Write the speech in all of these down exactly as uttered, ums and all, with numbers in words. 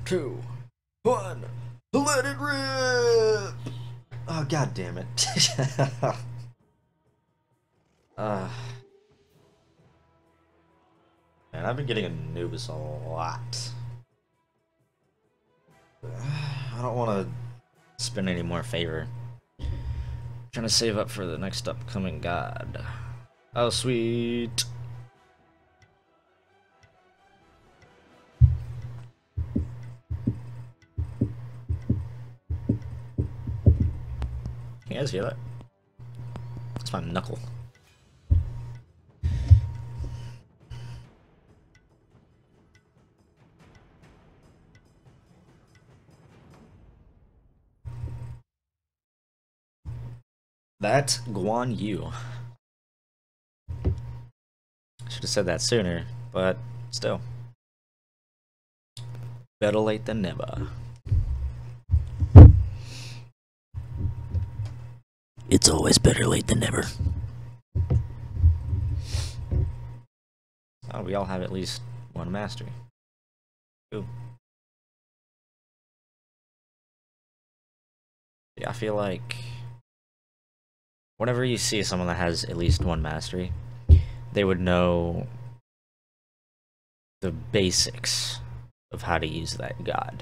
two, one, let it rip! Oh, god damn it. uh, man, I've been getting Anubis a lot. I don't want to spend any more favor. I'm trying to save up for the next upcoming god. Oh, sweet. You guys hear that? That's my knuckle. That's Guan Yu. Should have said that sooner, but still. Better late than never. It's always better late than never. Oh, we all have at least one mastery. Ooh. Yeah, I feel like whenever you see someone that has at least one mastery, they would know the basics of how to use that god.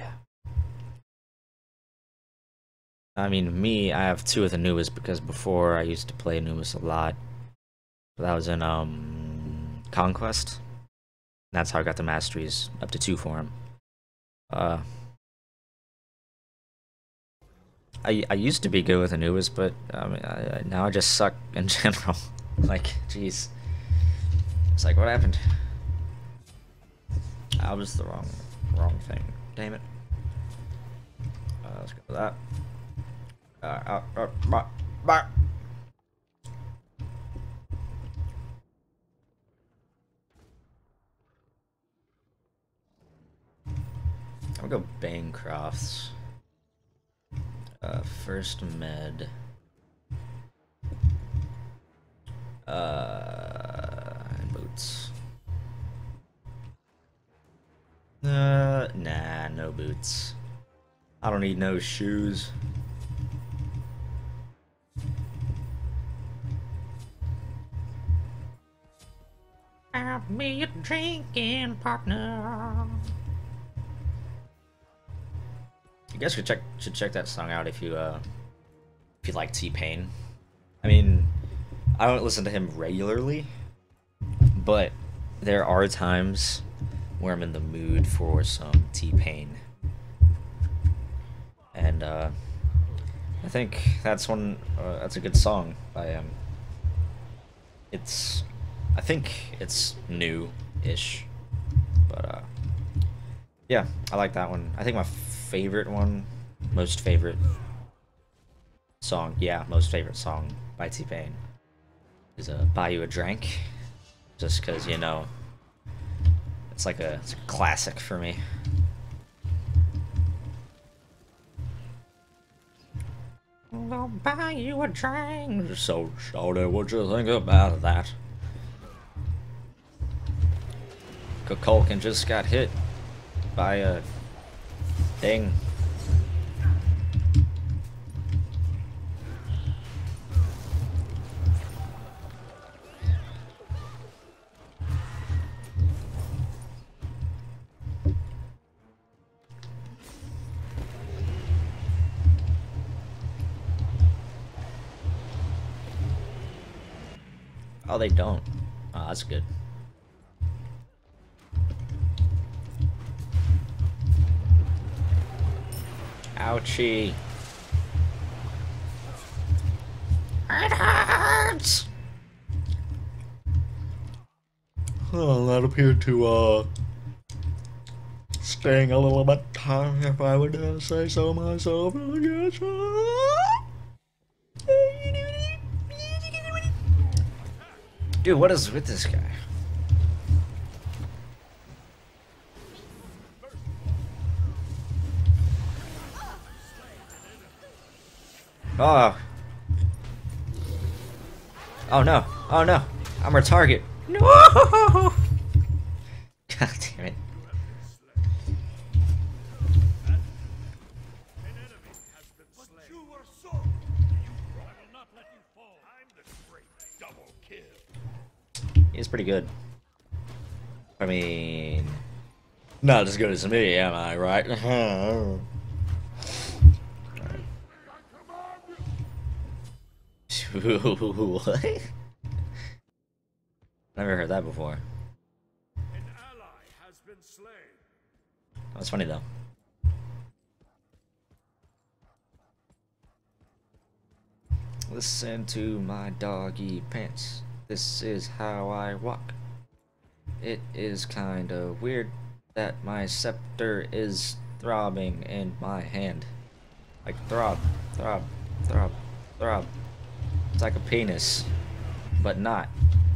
I mean, me, I have two with Anubis because before I used to play Anubis a lot. That was in um Conquest. That's how I got the masteries up to two for him. Uh, I I used to be good with Anubis, but I mean, I, I, now I just suck in general. Like, jeez, it's like, what happened? I was the wrong wrong thing. Damn it. Uh, let's go with that. Uh, uh, uh, bah, bah. I'll go Bancrofts. Uh, first med. Uh, boots. Uh, nah, no boots. I don't need no shoes. I'll be a drinking partner. You guys should check should check that song out if you uh if you like T-Pain. I mean, I don't listen to him regularly, but there are times where I'm in the mood for some T-Pain, and uh, I think that's one. Uh, that's a good song by him. It's, I think it's new-ish, but uh, yeah, I like that one. I think my favorite one, most favorite song, yeah, most favorite song by T-Pain is uh, "Buy You a Drink," just because, you know, it's like a, it's a classic for me. I'll buy you a drink. So, shawty, what you think about that? Kukulkan just got hit by a thing. Oh, they don't. Oh, that's good. Ouchie. It hurts! Well, that appeared to, uh, sting a little bit, if I would uh, say so myself. Dude, what is with this guy? Oh. Oh no. Oh no. I'm her target. No. God damn it. pretty good. I mean, not as good as me, am I, right? Right. What? Never heard that before. An ally has been slain. That's funny though. Listen to my doggy pants. This is how I walk. It is kinda weird that my scepter is throbbing in my hand. Like throb, throb, throb, throb. It's like a penis, but not.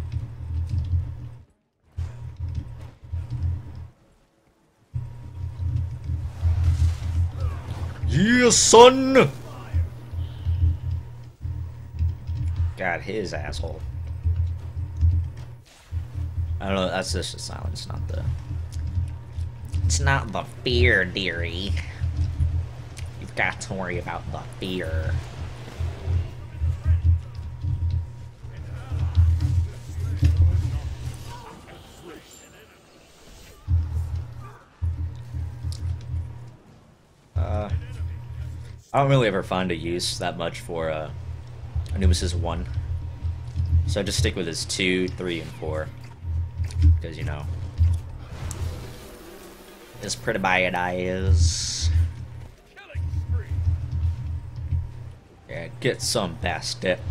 Yeah, son! Got his asshole. I don't know, that's just a silence, not the... It's not the fear, dearie. You've got to worry about the fear. Uh, I don't really ever find a use that much for uh, Anubis' one. So I just stick with his two, three, and four. Because, you know, it's pretty bad eyes. Yeah, get some bastard.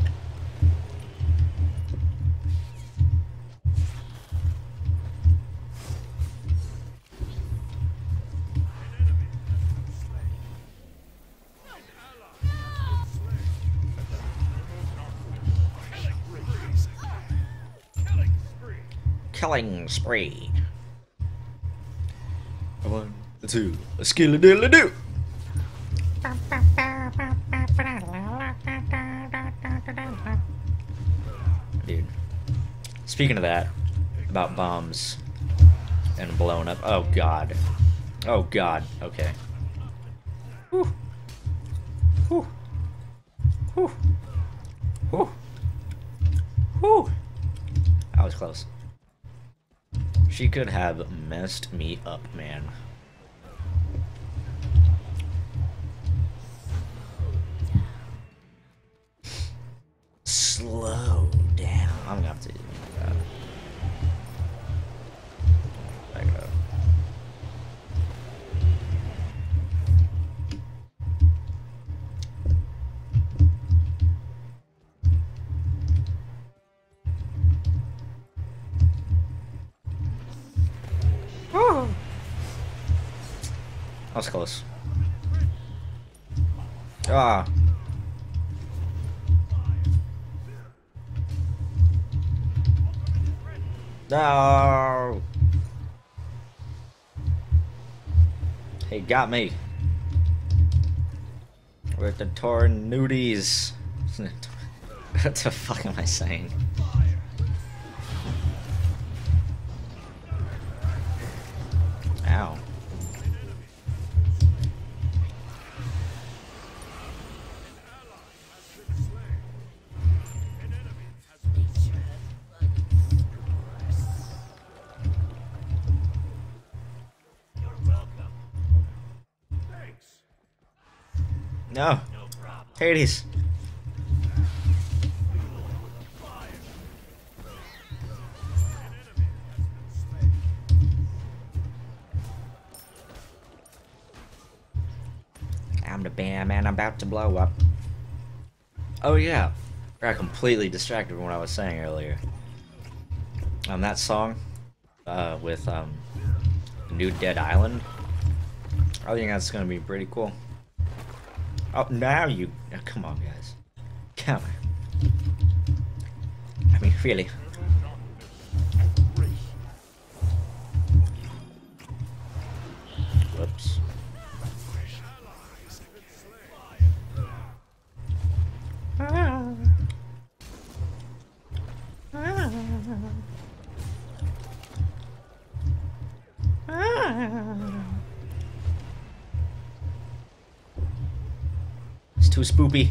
Killing spree. One, two, a skilly diddly do. Dude, speaking of that, about bombs and blowing up. Oh god. Oh god. Okay. Whew. Whew. Whew. Whew. Whew. That was close. She could have messed me up, man. Slow down. I'm gonna have to do that. Back it up. Woo! That was close. Ah. No. He got me with the torn nudies. What the fuck am I saying? Ow. No. Hades. I'm the band man, I'm about to blow up. Oh yeah. I got completely distracted from what I was saying earlier. Um, that song uh, with um, New Dead Island. I think that's gonna be pretty cool. Oh, now you... Oh, come on, guys. Come on. I mean, really. Whoops. Ah. Ah. Ah. It's too spoopy.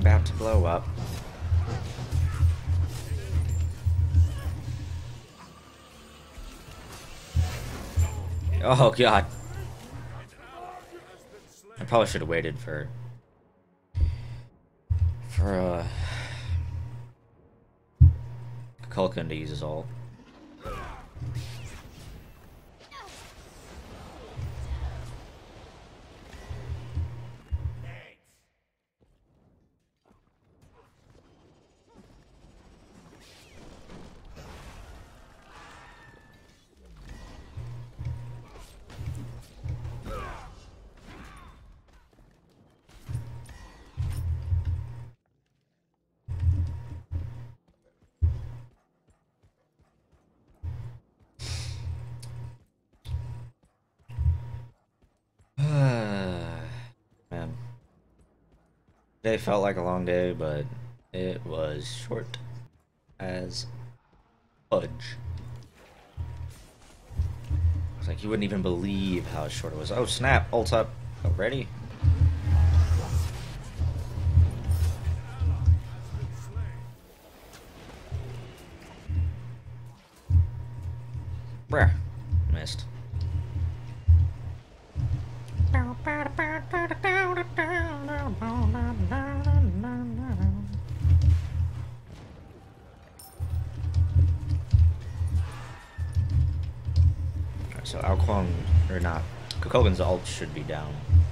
about to blow up. Oh god. I probably should have waited for for uh Kukulkan to use his ult. Man. Today felt like a long day, but it was short as fudge. It's like you wouldn't even believe how short it was. Oh snap, ult up already? Bruh, missed. So Alquan, or not, Kukulkan's ult should be down.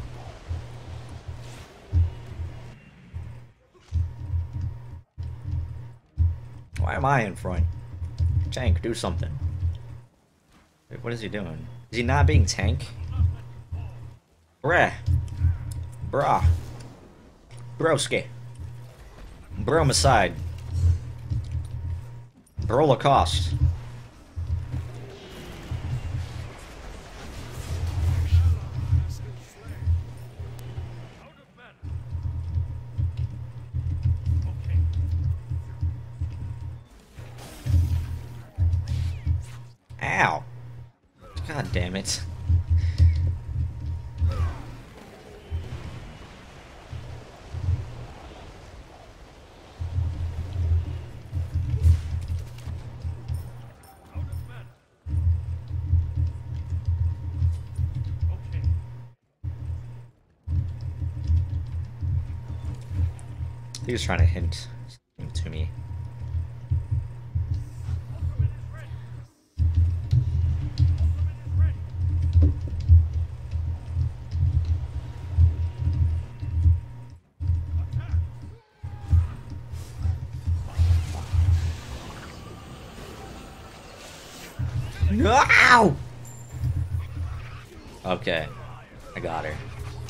Why am I in front? Tank, do something. Wait, what is he doing? Is he not being tank? Bruh. Brah. Broski. Bromicide. Bro Lacoste. Ow. God damn it. He was trying to hint something to me. Ow! Okay, I got her.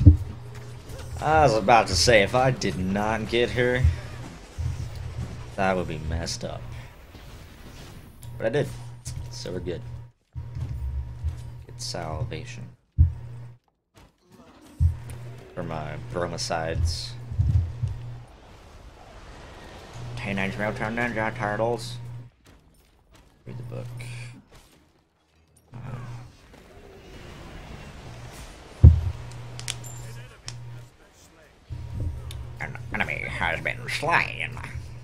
I was about to say, if I did not get her, that would be messed up. But I did, so we're good. Get salvation. For my bromicides. Teenage Mutant Ninja Turtles. Read the book. Um, An enemy has been slain.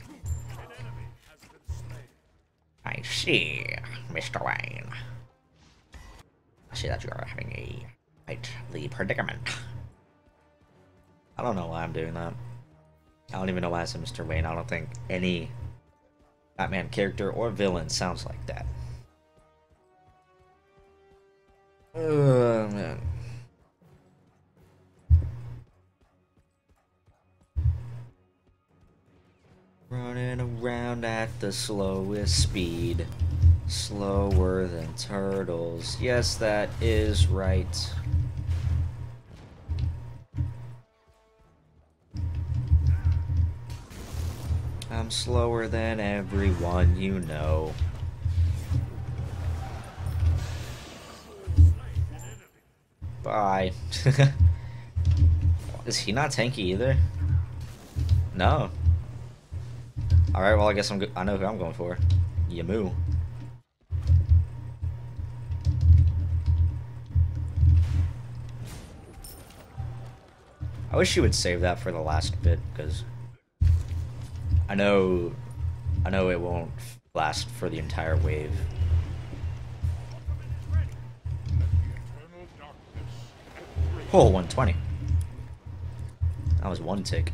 I see, Mister Wayne. I see that you are having a nightly predicament. I don't know why I'm doing that. I don't even know why I said Mister Wayne. I don't think any Batman character or villain sounds like that. Oh, man. Running around at the slowest speed. Slower than turtles. Yes, that is right. I'm slower than everyone you know. Bye. Is he not tanky either? No. Alright, well I guess I'm go I know who I'm going for. Yamu. I wish you would save that for the last bit, because I know, I know it won't last for the entire wave. Oh, one twenty. That was one tick.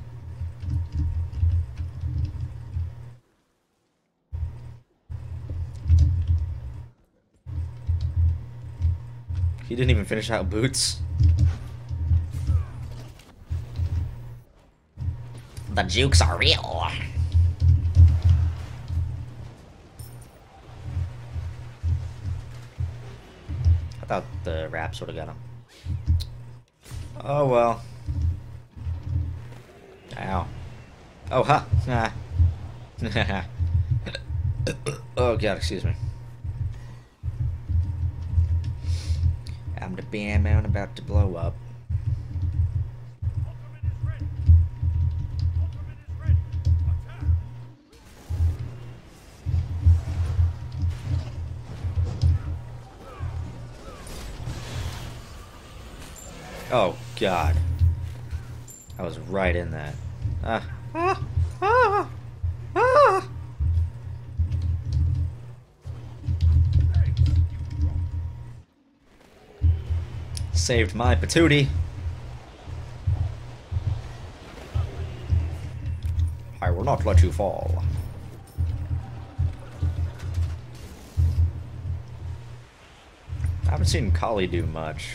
He didn't even finish out boots. The jukes are real. I thought the raps would have got him. Oh well. Ow. Oh ha. Nah. Oh god, excuse me. I'm the bam man about to blow up. Oh god. I was right in that. Ah. Ah. Ah. Ah. Saved my patootie. I will not let you fall. I haven't seen Kali do much.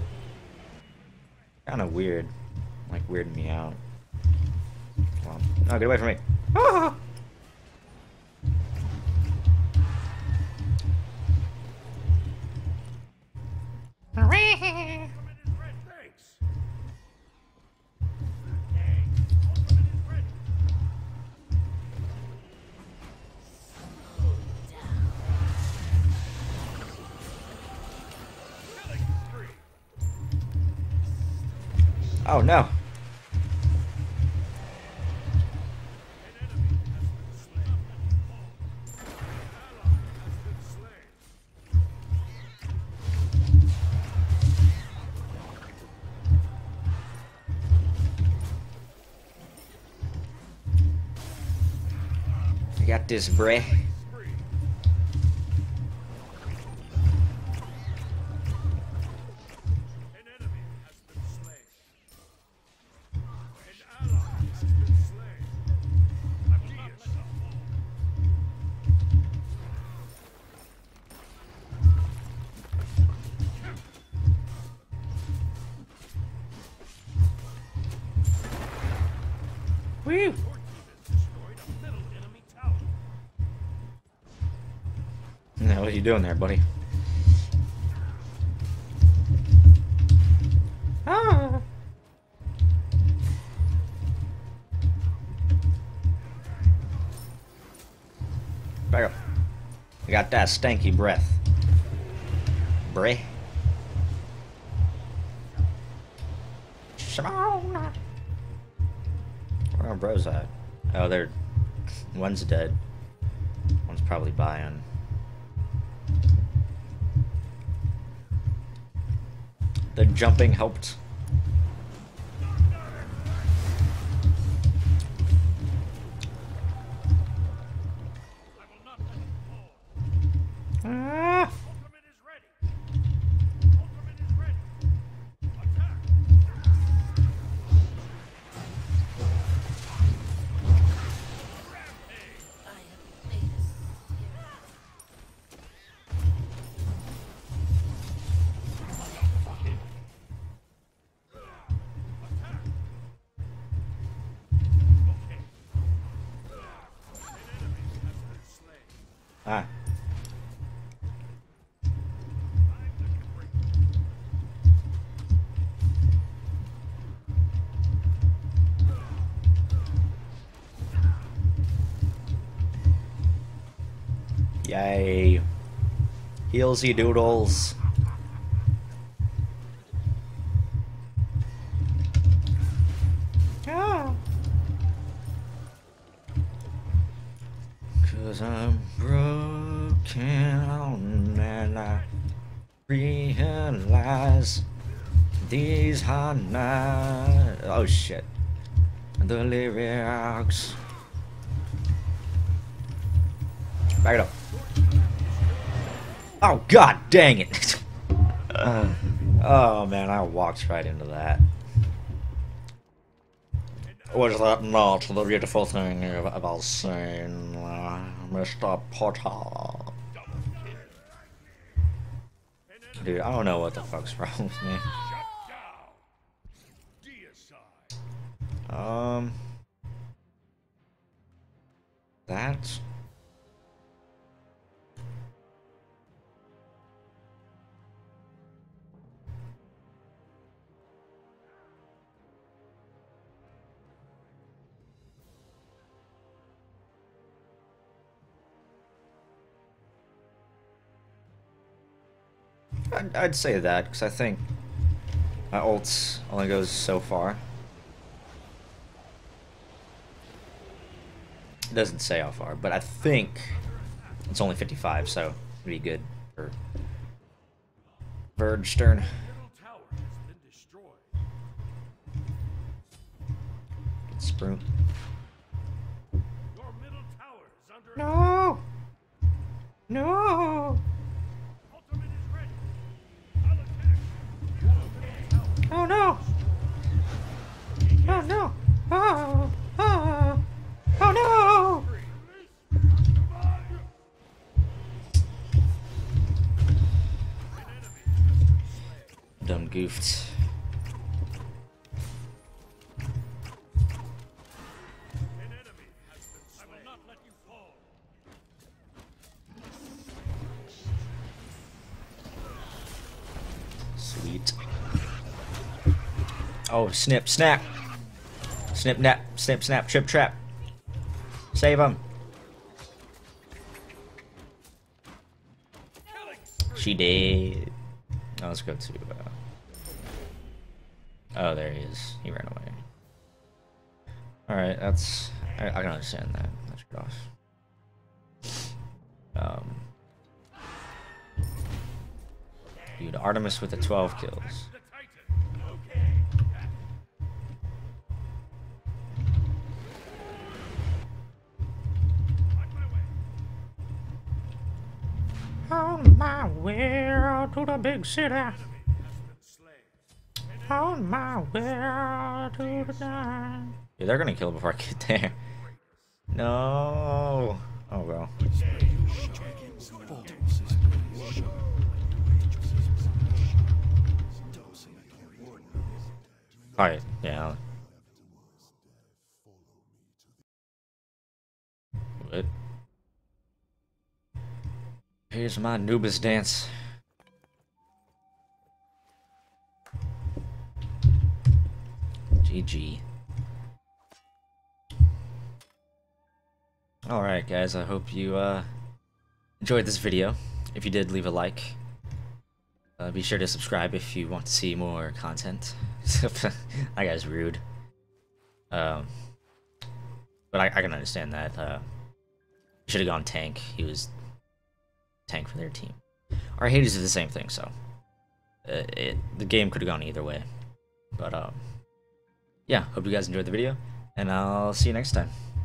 Kind of weird. Like, weirding me out. Come on. No, get away from me. Ah! Oh no. I got this, bruh. Woo! Now, what are you doing there, buddy? Ah! Back up. I got that stanky breath. Bray. Shimon! Where are bros at? Oh, they're... One's dead. One's probably buying. The jumping helped. Ah! Ah. Yay. Heelsy doodles. Ah. Cause I'm broken and I realize these are not... Oh shit. The lyrics Back it up. Oh, god dang it. uh, oh, man, I walked right into that. Was that not the beautiful thing I was saying, uh, Mister Potter? Dude, I don't know what the fuck's wrong with me. Um... That... I'd, I'd say that, because I think my ult only goes so far. It doesn't say how far, but I think it's only fifty-five, so it'd be good for Verge turn. Good sprint. No! No! Oh no! Oh no! Oh! Oh! Oh no! Done goofed. Sweet. Oh, snip, snap. Snip, nap, snip, snap, trip, trap. Save him. She did. Oh, let's go to. Uh... Oh, there he is. He ran away. Alright, that's. I, I can understand that. Let's get off. Um. Dude, Artemis with the twelve kills. On my way to the big city. On my way to the dime. Yeah, they're gonna kill before I get there. No. Oh well. Alright, yeah. What? Here's my Anubis dance. G G. Alright guys, I hope you uh, enjoyed this video. If you did, leave a like. Uh, be sure to subscribe if you want to see more content. That guy's rude. Um, but I, I can understand that. Uh, should have gone tank. He was tank for their team. Our Hades did the same thing, so uh, it, the game could have gone either way. But um, yeah, hope you guys enjoyed the video, and I'll see you next time.